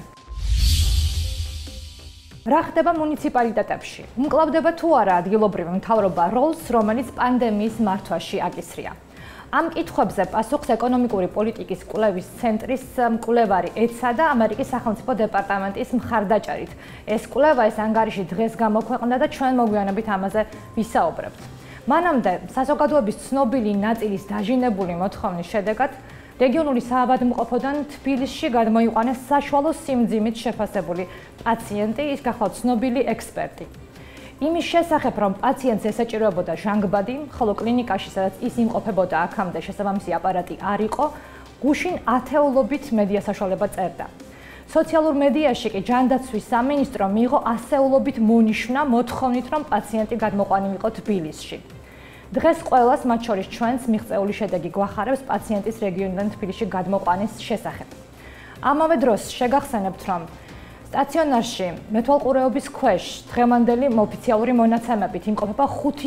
რა ხდება მუნიციპალიტეტებში? უმკლავდება თუ არა ადგილობრივი მთავრობა როლს, რომელიც პანდემიის მართვაში აკისრია? ამ კითხვებზე პასუხს ეკონომიკური პოლიტიკის კვლევის ცენტრის მკვლევარი ეცა და ამერიკის სახელმწიფო დეპარტამენტის მხარდაჭერით. ეს კვლევა ეს ანგარიში დღეს გამოქვეყნდა და ჩვენ მოგვიანებით ამაზე ვისაუბრებთ. მანამდე საზოგადოების ცნობილი ნაწილის დაჟინებული მოთხოვნის შედეგად რეგიონული საავადმყოფოდან თბილისში გადმოიყვანეს საშუალო სიმძიმით შეფასებული პაციენტი, ის გახლავთ ცნობილი ექსპერტი. იმის შესახებ, რომ პაციენტს ესაჭიროებოდა ჟანგბადი, ხოლო კლინიკაში, სადაც ის იმყოფებოდა, აქამდე შესაბამისი აპარატი არ იყო, გუშინ ათეულობით მედია საშუალება წერდა. სოციალურ მედიაში კი ჯანდაცვის სამინისტრო მიიღო ასეულობით მონიშნა მოთხოვნით, რომ პაციენტი გადმოყვანილიყო თბილისში. დღეს ყველას, მათ შორის ჩვენს, მიღწეული შედეგი გვახარებს პაციენტის რეგიონიდან თბილისში გადმოყვანის შესახებ. ამავე დროს შეგახსენებთ, რომ სტაციონარში მეთვალყურეობის ქვეშ დღევანდელი ოფიციალური მონაცემებით იმყოფება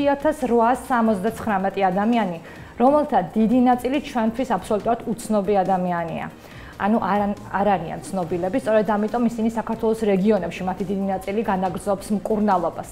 5879 ადამიანი, რომელთა დიდი ნაწილი ჩვენთვის აბსოლუტურად უცნობი ადამიანია. ანუ არ არიან ცნობილები, სწორედ ამიტომ ისინი საქართველოს რეგიონებში მათი დიდი ნაწილი განაგრძობს მკურნალობას.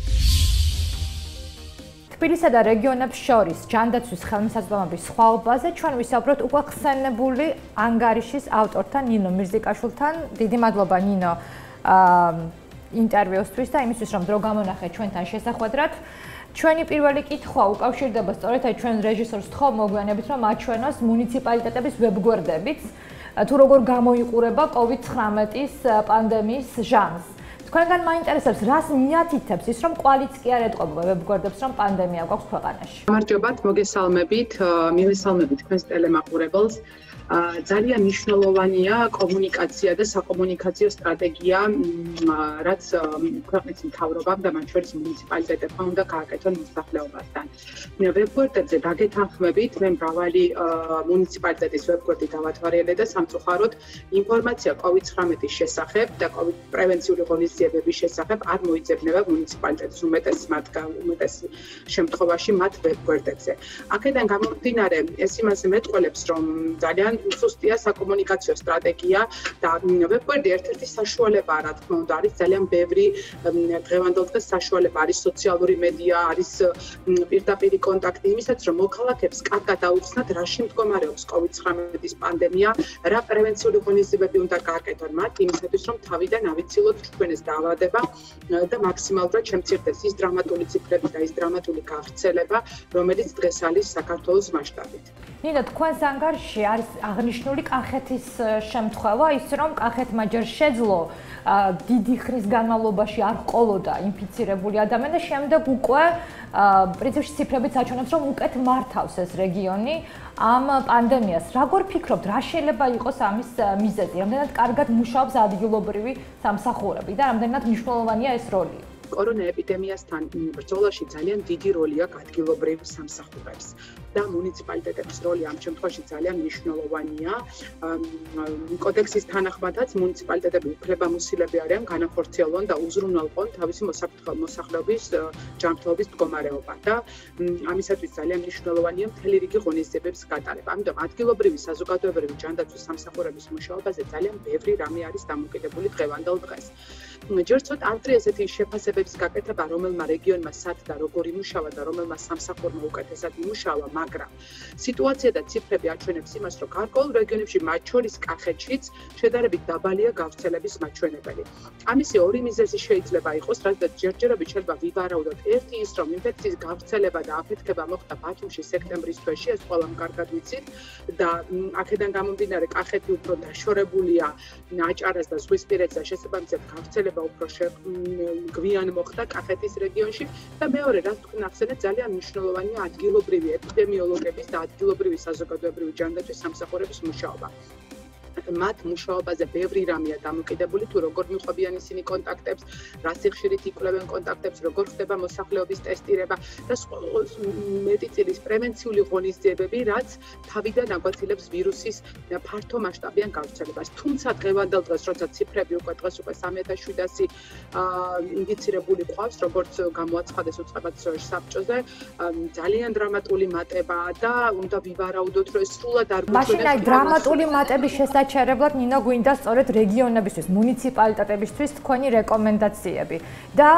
თბილისსა და რეგიონებს შორის ჯანდაცვის ხელმისაწვდომობის სხვაობაზე ჩვენ ვისაუბროთ უკვე ხსენებული ანგარიშის ავტორთან ნინო მირზიკაშვილთან. დიდი მადლობა ნინო ინტერვიუსთვის და იმისთვის რომ დრო გამონახეთ ჩვენთან შესახვედრად. ჩვენი პირველი კითხვა უკავშირდება სწორედ აი ჩვენ რეჟისორს თხოვ მოგვიანებით რომ აჩვენოს მუნიციპალიტეტების ვებგვერდებით თუ როგორ გამოიყურება COVID-19-ის პანდემიის ჟამს. თქვენგან მაინტერესებს, რას მიათითებს ის, რომ კვალიც კი არ ეტყობა ვებგვერდებს, რომ პანდემია გვაქვს ქვეყანაში? გამარჯობათ, მოგესალმებით, მივესალმებით თქვენს ტელემაყურებელს. ძალიან მნიშვნელოვანია კომუნიკაცია და საკომუნიკაციო სტრატეგია, რაც ქვეყნის მთავრობამ და მათ შორის მუნიციპალიტეტებმა უნდა გააკეთონ მოსახლეობასთან. ვებგვერდებზე დაგეთანხმებით, მე მრავალი მუნიციპალიტეტის ვებგვერდი დავათვალიერე და სამწუხაროდ ინფორმაცია COVID-19-ის შესახებ და COVID პრევენციული ღონისძიებების შესახებ არ მოიძებნება მუნიციპალიტეტს უმეტეს შემთხვევაში მათ ვებგვერდებზე. აქედან გამომდინარე, ეს იმას მეტყველებს, რომ ძალიან სუსტია საკომუნიკაციო სტრატეგია და ვებგვერდი ერთ-ერთი საშუალება, რა თქმა უნდა, არის ძალიან ბევრი დღევანდელ დღეს საშუალება, არის სოციალური მედია, არის პირდაპირი კონტაქტი იმისაც, რომ მოქალაქეებს კარგად აუხსნათ, რაში მდგომარეობს COVID-19-ის პანდემია, რა პრევენციული ღონისძიებები უნდა გააკეთონ მათ, იმისათვის, რომ თავიდან ავიცილოთ ჩვენ ეს დაავადება და მაქსიმალურად შემცირდეს ის დრამატული ციფრები და ის დრამატული გავრცელება, რომელიც დღეს არის საქართველოს მასშტაბით. ნინო, თქვენს ანგარიშში არის აღნიშნული კახეთის შემთხვევა, ის რომ კახეთმა ჯერ შეძლო დიდი ხნის განმავლობაში არ ჰყოლოდა ინფიცირებული ადამიანი და შემდეგ უკვე პრინციპში ციფრებიც აჩვენებს, რომ უკეთ მართავს ეს რეგიონი ამ პანდემიას. როგორ ფიქრობთ, რა შეიძლება იყოს ამის მიზეზი? რამდენად კარგად მუშაობს ადგილობრივი სამსახურები და რამდენად მნიშვნელოვანია ეს როლი? კორონა ეპიდემიასთან ბრძოლაში ძალიან დიდი როლი აქვს ადგილობრივ სამსახურებს და მუნიციპალიტეტების როლი ამ შემთხვევაში ძალიან მნიშვნელოვანია. კოდექსის თანახმადაც მუნიციპალიტეტები უფლებამოსილები არიან განახორციელონ და უზრუნველყონ თავისი მოსახლეობის ჯანმრთელობის მდგომარეობა და ამისათვის ძალიან მნიშვნელოვანია მთელი რიგი ღონისძიებების გატარება. ამიტომ ადგილობრივი საზოგადოებრივი ჯანდაცვის სამსახურების მუშაობაზე ძალიან ბევრი რამე არის დამოკიდებული დღევანდელ დღეს. ჯერ ცოტა ადრე ესეთი შეფასებების გაკეთება, რომელმა რეგიონმა სად და როგორ იმუშავა და რომელმა სამსახურმა უკეთესად იმუშავა, მაგრამ სიტუაცია და ციფრები აჩვენებს იმას, რომ გარკვეულ რეგიონებში, მათ შორის კახეთშიც, შედარებით დაბალია გავრცელების მაჩვენებელი. ამისი ორი მიზეზი შეიძლება იყოს, რადგან ჯერჯერობით შეიძლება ვივარაუდოთ. ერთი ის, რომ ინფექციის გავრცელება და აფეთქება მოხდა ბათუმში სექტემბრის თვეში, ეს ყველამ კარგად ვიცით და აქედან გამომდინარე კახეთი უფრო დაშორებულია აჭარას და ზღვისპირეთს და შესაბამისად გავრცელება უფრო გვიან მოხდა კახეთის რეგიონში და მეორე რაც თქვენ ახსენეთ ძალიან მნიშვნელოვანია ადგილობრივი ეპიდემიოლოგების და ადგილობრივი საზოგადოებრივი ჯანდაცვის სამსახურების მუშაობა. მათ მუშაობაზე ბევრი რამეა დამოკიდებული თუ როგორ მიყვებიან ისინი კონტაქტებს, რა სიხშირით იკვლევენ კონტაქტებს, როგორ ხდება მოსახლეობის ტესტირება და მეტი წილის პრევენციული ღონისძიებები, რაც თავიდან აგვაცილებს ვირუსის ფართო მასშტაბიან გავრცელებას. თუმცა დღევანდელ დღეს, როცა ციფრები უკვე 3700 ინფიცირებული ყავს, როგორც გამოაცხადეს უწყებად საბჭოზე, ძალიან დრამატული მატებაა და უნდა ვივარაუდოთ, რომ ეს სრულად არ გვიჩვენებს. მაშინ აი დრამატული მატების შესაჩერებლად ნინო გვინდა სწორედ რეგიონებისთვის, მუნიციპალიტეტებისთვის თქვენი რეკომენდაციები და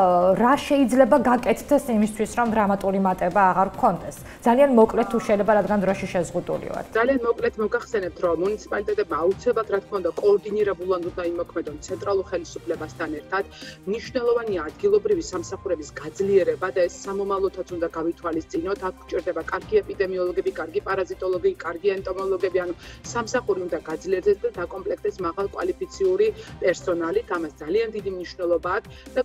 რა შეიძლება გაკეთდეს იმისთვის, რომ დრამატული მატება აღარ გქონდეს. ძალიან მოკლედ თუ შეიძლება, რადგან დროში შეზღუდული ვართ. ძალიან მოკლედ მოგახსენებთ, რომ მუნიციპალიტეტებმა აუცილებლად რა თქმა უნდა კოორდინირებულად უნდა იმოქმედონ ცენტრალურ ხელისუფლებასთან ერთად. მნიშვნელოვანია ადგილობრივი სამსახურების გაძლიერება და ეს სამომავლოდაც უნდა გავითვალისწინოთ. აქ გვჭირდება კარგი ეპიდემიოლოგები, კარგი პარაზიტოლოგები, კარგი ენტომოლოგები, ანუ სამსახური უნდა გაძლიერდეს და დაკომპლექტდეს მაღალ კვალიფიციური პერსონალით. ამას ძალიან დიდი მნიშვნელობა აქვს და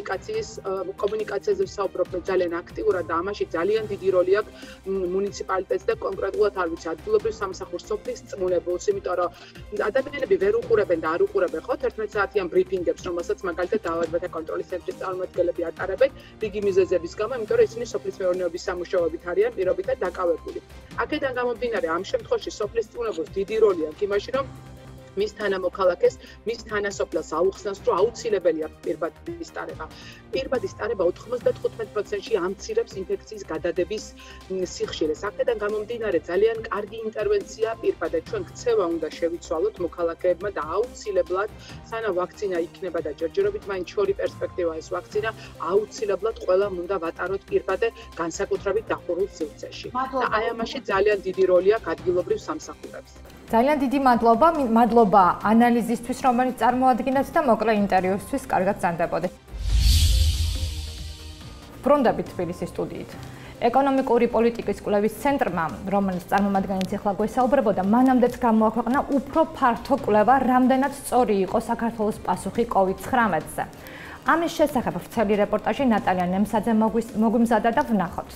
კომუნიკაციაზე ვსაუბრობ ძალიან აქტიურად და ამაში ძალიან დიდი როლი აქვს მუნიციპალიტეტს და კონკრეტულად არ ვიცი ადგილობრივ სამსახურს სოფლის წმულებულს, იმიტომ რომ ადამიანები ვერ უყურებენ და არ უყურებენ ხო 11 საათიან ბრიფინგებს, რომელსაც მაგალითად დაავადებათა კონტროლის ცენტრის წარმომადგენლები ატარებენ რიგი მიზეზების გამო, იმიტომ რომ ისინი სოფლის მეურნეობის სამუშაოებით არიან პირობითად დაკავებული. აქედან გამომდინარე, ამ შემთხვევაში სოფლის წმულებულს დიდი როლი აქვს იმაში, რომ მის თანამოქალაქეს, მის თანასოფლელს აუხსნას, რომ აუცილებელია პირბადის ტარება. პირბადის ტარება 95%-ში ამცირებს ინფექციის გადადების სიხშირეს. აქედან გამომდინარე, ძალიან კარგი ინტერვენცია პირბადად. ჩვენ ქცევა უნდა შევიცვალოთ მოქალაქეებმა და აუცილებლად, სანამ ვაქცინა იქნება და ჯერჯერობით მაინც შორი პერსპექტივა ეს ვაქცინა, აუცილებლად ყველამ უნდა ვატაროთ პირბადე განსაკუთრებით დახურულ სივრცეში. და აი ამაში ძალიან დიდი როლი აქვს ადგილობრივ სამსახურებს. ძალიან დიდი მადლობა ანალიზისთვის, რომელიც წარმოადგენთ და მოკლე ინტერვიუსთვის. კარგად გრძანდებოდეთ. ბრუნდებით თბილისის სტუდიით. ეკონომიკური პოლიტიკის კვლევის ცენტრმა, რომელიც წარმომადგენლიც ახლა გვესაუბრებოდა, მანამდეც გამოაქვეყნა უფრო ფართო კვლევა, რამდენად სწორი იყო საქართველოს პასუხი COVID-19-ზე. ამის შესახებ ვრცელი რეპორტაჟი ნატალია ნემსაძე მოგვიმზადა და ვნახოთ.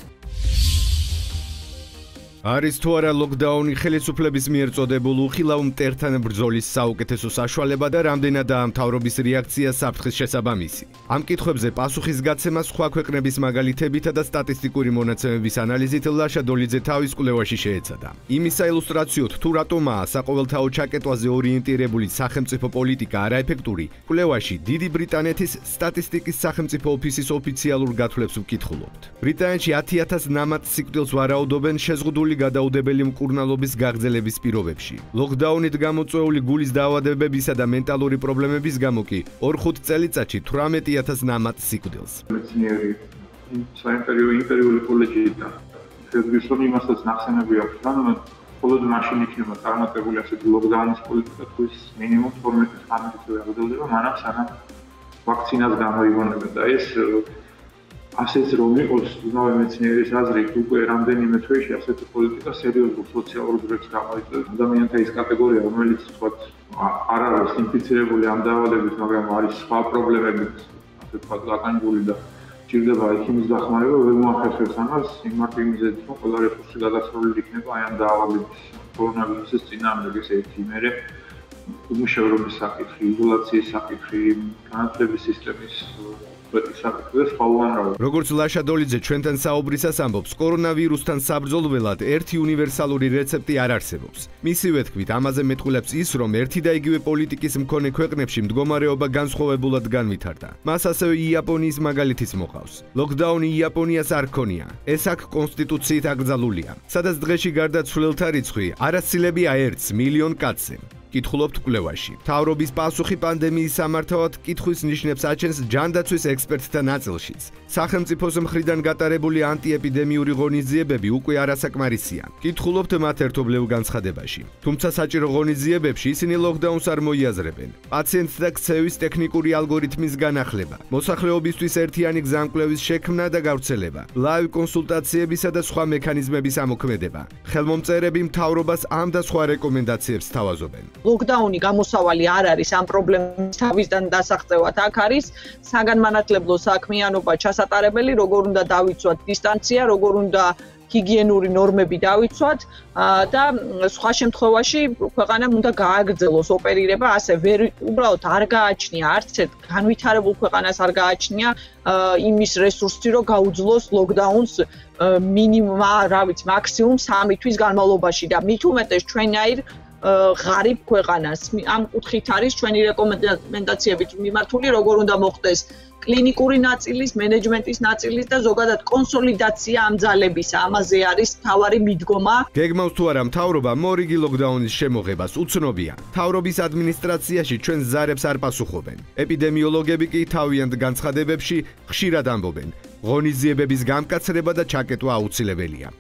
არის თუ არა ლოკდაუნი ხელისუფლების მიერ წოდებულ უხილავ მტერთან ბრძოლის საუკეთესო საშუალება და რამდენადაა მთავრობის რეაქცია საფრთხის შესაბამისი. ამ კითხვებზე პასუხის გაცემა სხვა ქვეყნების მაგალითებითა და სტატისტიკური მონაცემების ანალიზით ლაშა დოლიძე თავის კვლევაში შეეცადა. იმის საილუსტრაციოდ თუ რატომაა საყოველთაო ჩაკეტვაზე ორიენტირებული სახელმწიფო პოლიტიკა არაეფექტური, კვლევაში დიდი ბრიტანეთის სტატისტიკის სახელმწიფო ოფისის ოფიციალურ გათვლებს ვკითხულობთ. ბრიტანეთში 10,000 ნამატ სიკვდილს ვარაუდობენ შეზღუდული გადაუდებელი მკურნალობის გაგრძელების პირობებში. ლოკდაუნით გამოწვეული გულის დაავადებებისა და მენტალური პრობლემების გამო კი 4-5 წელიწადში 18,000 ნამატ სიკვდილს. მეცნიერი საიმპერიული კოლეჯი და ფერგუსონი მასაც ნახსენები აქვს, რომ მხოლოდ მაშინ იქნება წარმატებული ასეთი ლოკდაუნის პოლიტიკა, თუ ის მინიმუმ 12 წელი აღდგება, მანამ სანამ ვაქცინას გამოიგონებენ და ეს ასეც რომ იყოს იმავე მეცნიერის აზრით უკვე რამდენიმე თვეში ასეთი პოლიტიკა სერიოზულ სოციალურ დროებს გამოიწვევს ადამიანთა ის კატეგორია რომელიც თქვათ არ არის ინფიცირებული ამ დაავადებით მაგრამ არის სხვა პრობლემებით ასე თქვათ გაკანებული და ჭირდება ექიმის დახმარება ვერ მოახერხებს ამას იმართი მიზეზით რომ ყველა რესურსი გადასროლილი იქნება აი ამ დაავადების კორონავირუსის წინააღმდეგ ესე ერთი მერე უმუშევრობის საკითხი, იზოლაციის საკითხი, განათლების სისტემის როგორც ლაშა დოლიძე ჩვენთან საუბრისას ამბობს, კორონავირუსთან საბრძოლველად ერთი უნივერსალური რეცეპტი არ არსებობს. მისივე თქმით, ამაზე მეტყველებს ის, რომ ერთი და იგივე პოლიტიკის მქონე ქვეყნებში მდგომარეობა განსხვავებულად განვითარდა. მას ასევე იაპონიის მაგალითიც მოყავს. ლოკდაუნი იაპონიას არ ქონია. ეს აქ კონსტიტუციით აკრძალულია, სადაც დღეში გარდაცვლილთა რიცხვი არასცილებია 1 მილიონ კაცზე. კითხულობთ კვლევაში. მთავრობის პასუხი პანდემიის სამართავად კითხვის ნიშნებს აჩენს ჯანდაცვის ექსპერტთა ნაწილშიც. სახელმწიფოს მხრიდან გატარებული ანტიეპიდემიური ღონისძიებები უკვე არასაკმარისია. კითხულობთ მათ ერთობლივ განცხადებაში. თუმცა საჭირო ღონისძიებებში ისინი ლოკდაუნს არ მოიაზრებენ. პაციენტთა ქცევის ტექნიკური ალგორითმის განახლება, მოსახლეობისთვის ერთიანი გზამკვლევის შექმნა და გავრცელება, ლაივ კონსულტაციებისა და სხვა მექანიზმების ამოქმედება. ხელმომწერები მთავრობას ამ და სხვა რეკომენდაციებს თავაზობენ. ლოკდაუნი გამოსავალი არ არის ამ პრობლემის თავისდან დასაღწევად. აქ არის საგანმანათლებლო საქმიანობა ჩასატარებელი, როგორ უნდა დავიცვათ დისტანცია, როგორ უნდა ჰიგიენური ნორმები დავიცვათ და სხვა შემთხვევაში ქვეყანამ უნდა გააგრძელოს ოპერირება, ასე უბრალოდ არ გააჩნია არც ერთ განვითარებულ ქვეყანას არ გააჩნია იმის რესურსი, რომ გაუძლოს ლოკდაუნს მინიმუმ, მაქსიმუმ 3 თვის განმავლობაში და მით უმეტეს ჩვენაირ ღარიბ ქვეყანას. ამ კუთხით არის ჩვენი რეკომენდაციებით მიმართული, როგორ უნდა მოხდეს კლინიკური ნაწილის, მენეჯმენტის ნაწილის და ზოგადად კონსოლიდაცია ამ ძალებისა. ამაზე არის მთავარი მიდგომა. გეგმავს თუ არა მთავრობა მორიგი ლოკდაუნის შემოღებას უცნობია. მთავრობის ადმინისტრაციაში ჩვენ ზარებს არ პასუხობენ. ეპიდემიოლოგები კი თავიანთ განცხადებებში ხშირად ამბობენ, ღონისძიებების გამკაცრება და ჩაკეტვა აუცილებელია.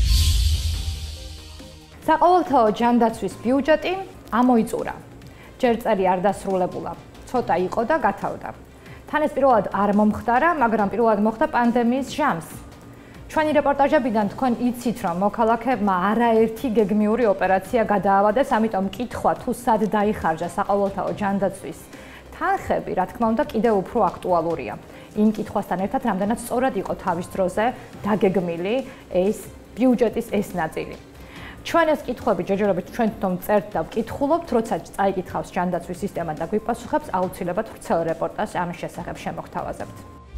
საყოველთაო ჯანდაცვის ბიუჯეტი ამოიწურა. ჯერ წელი არ დასრულებულა. ცოტა იყო და გათავდა. თან ეს პირველად არ მომხდარა, მაგრამ პირველად მოხდა პანდემიის ჟამს. ჩვენი რეპორტაჟებიდან თქვენ იცით, რომ მოქალაქეებმა არაერთი გეგმიური ოპერაცია გადაავადეს, ამიტომ კითხვა თუ სად დაიხარჯა საყოველთაო ჯანდაცვის თანხები, რა თქმა უნდა, კიდევ უფრო აქტუალურია. იმ კითხვასთან ერთად, რამდენად სწორად იყო თავის დროზე დაგეგმილი ეს ბიუჯეტის ეს ნაწილი. ჩვენ ეს კითხვები ჯერჯერობით ჩვენთან წერთ და ვკითხულობთ, როცა წაიკითხავს ჯანდაცვის სისტემა და გვიპასუხებს, აუცილებლად ვრცელ რეპორტაჟს ამის შესახებ შემოგთავაზებთ.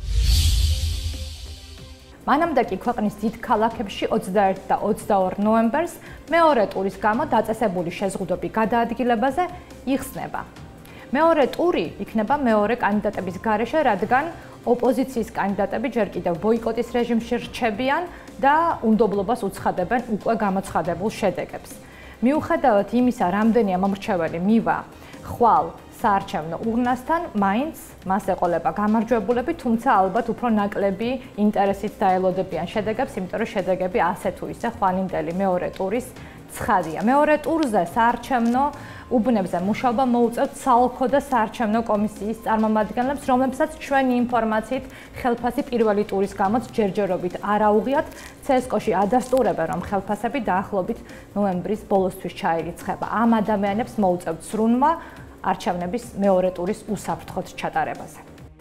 მანამდე კი ქვეყნის დიდ ქალაქებში 21 და 22 ნოემბერს მეორე ტურის გამო დაწესებული შეზღუდვები გადაადგილებაზე იხსნება. მეორე ტური იქნება მეორე კანდიდატების გარეშე, რადგან ოპოზიციის კანდიდატები ჯერ კიდევ ბოიკოტის რეჟიმში რჩებიან და უნდობლობას უცხადებენ უკვე გამოცხადებულ შედეგებს. მიუხედავად იმისა, რამდენია მომრჩეველი მივა ხვალ საარჩევნო ურნასთან, მაინც მას ეყოლება გამარჯვებულები, თუმცა ალბათ უფრო ნაკლები ინტერესით დაელოდებიან შედეგებს, იმიტომ რომ შედეგები ასე თუ ისე ხვალინდელი მეორე ტურის ცხადია. მეორე ტურზე საარჩევნო უბნებზე მუშაობა მოუწევთ საოლქო და საარჩევნო კომისიის წარმომადგენლებს, რომლებსაც ჩვენი ინფორმაციით ხელფასი პირველი ტურის გამოც ჯერჯერობით არ აუღიათ. CSKO-ში ადასტურებენ, რომ ხელფასები დაახლოებით ნოემბრის ბოლოსთვის ჩაირიცხება. ამ ადამიანებს მოუწევთ სრუნვა არჩევნების მეორე ტურის უსაფრთხოდ ჩატარებაზე.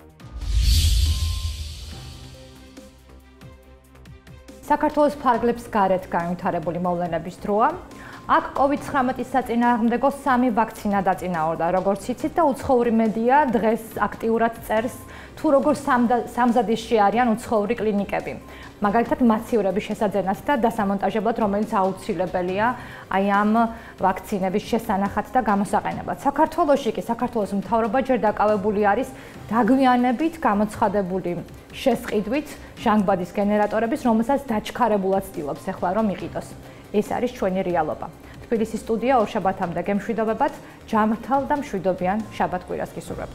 საქართველოს ფარგლებს გარეთ განვითარებული მოვლენების დროა. აქ COVID-19-ის საწინააღმდეგო 3 ვაქცინა დაწინაურდა, როგორც იცით და უცხოური მედია დღეს აქტიურად წერს, თუ როგორ სამზადისში არიან უცხოური კლინიკები. მაგალითად, მაცივრების შესაძენად და დასამონტაჟებლად, რომელიც აუცილებელია აი ამ ვაქცინების შესანახად და გამოსაყენებლად. საქართველოში კი საქართველოს მთავრობა ჯერ დაკავებული არის დაგვიანებით გამოცხადებული შესყიდვით ჟანგბადის გენერატორების, რომელსაც დაჩქარებულად ცდილობს ახლა რომ იყიდოს. ეს არის ჩვენი რეალობა. თბილისის სტუდია ორშაბათამდე გემშვიდობებათ, ჯამრთალ და მშვიდობიან შაბათ კვირას გისურვებთ.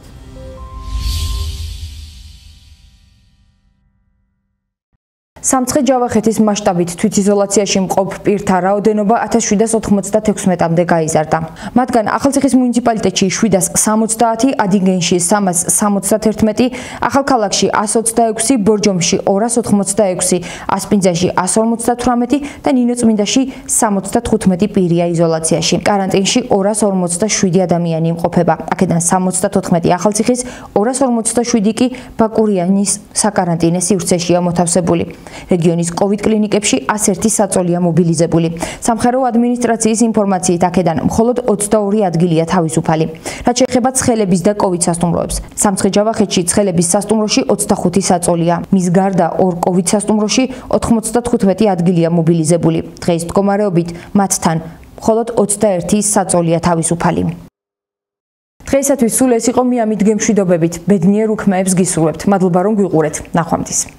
სამცხე ჯავახეთის მასშტაბით თვითიზოლაციაში მყოფ პირთა რაოდენობა 1796-მდე გაიზარდა. მათგან ახალციხის მუნიციპალიტეტში 770, ადინგენში 371, ახალქალაქში 126, ბორჯომში 286, ასპინძაში 158 და ნინოწმინდაში 75 პირია izolაციაში. კარანტინში 247 ადამიანი იმყოფება. აქედან 74 ახალციხის, 247 კი ბაკურიანის საკარანტინე სივრცეშია მოთავსებული. რეგიონის COVID კლინიკებში 101 საწოლია მობილიზებული. სამხედრო ადმინისტრაციის ინფორმაციით აქედან მხოლოდ 22 ადგილია თავისუფალი. რაც შეეხება ცხელების და COVID სასტუმროებს. სამცხე-ჯავახეთში ცხელების სასტუმროში 25 საწოლია. მის გარდა ორ COVID სასტუმროში 95 ადგილია მობილიზებული. დღეს მდგომარეობით მათთან მხოლოდ 21 საწოლია თავისუფალი. დღეისათვის სულ ეს იყო მიამით გემშვიდობებით. ბედნიერ უქმეებს გისურვებთ. მადლობა რომ გვიყურეთ. ნახვამდის.